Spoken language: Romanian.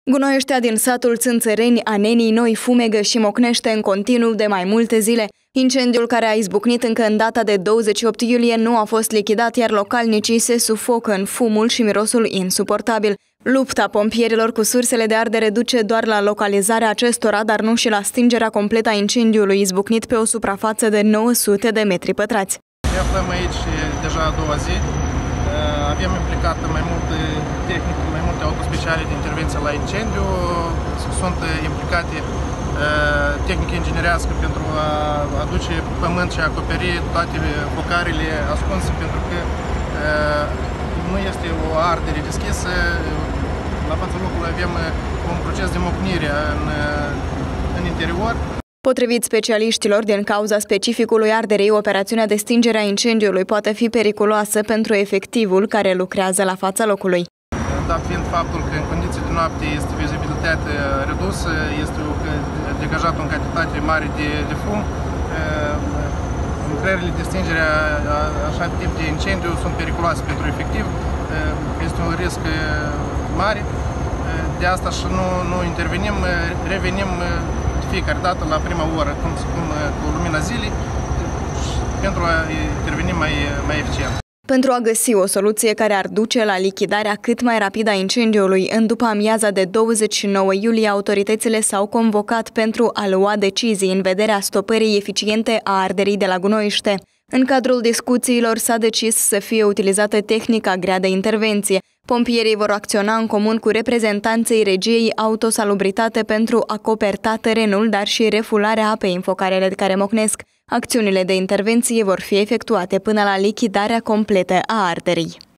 Gunoieștea din satul Țânțăreni, Anenii Noi fumegă și mocnește în continuu de mai multe zile. Incendiul care a izbucnit încă în data de 28 iulie nu a fost lichidat, iar localnicii se sufocă în fumul și mirosul insuportabil. Lupta pompierilor cu sursele de ardere duce doar la localizarea acestora, dar nu și la stingerea completă a incendiului izbucnit pe o suprafață de 900 de metri pătrați. Ne aflăm aici deja a doua zi. Avem implicat mai multe tehnici, mai multe autospeciale de intervenție la incendiu. Sunt implicate tehnici inginerească pentru a aduce pământ și a acoperi toate focarele ascunse, pentru că nu este o ardere deschisă. La fața locului avem un proces de mocnire în interior. Potrivit specialiștilor, din cauza specificului arderei, operațiunea de stingere a incendiului poate fi periculoasă pentru efectivul care lucrează la fața locului. Dat fiind faptul că în condiții de noapte este vizibilitate redusă, este degajat o cantitate mare de fum, lucrările de stingere a așa tip de incendiu sunt periculoase pentru efectiv, este un risc mare, de asta și nu intervenim, revenim fiecare dată la prima oră, cum spun, cu lumina zilei, pentru a interveni mai eficient. Pentru a găsi o soluție care ar duce la lichidarea cât mai rapidă a incendiului, în după amiaza de 29 iulie, autoritățile s-au convocat pentru a lua decizii în vederea stopării eficiente a arderii de la Gunoiește. În cadrul discuțiilor s-a decis să fie utilizată tehnica grea de intervenție. Pompierii vor acționa în comun cu reprezentanții Regiei Autosalubritate pentru a coperta terenul, dar și refularea apei în focarele care mocnesc. Acțiunile de intervenție vor fi efectuate până la lichidarea completă a arderii.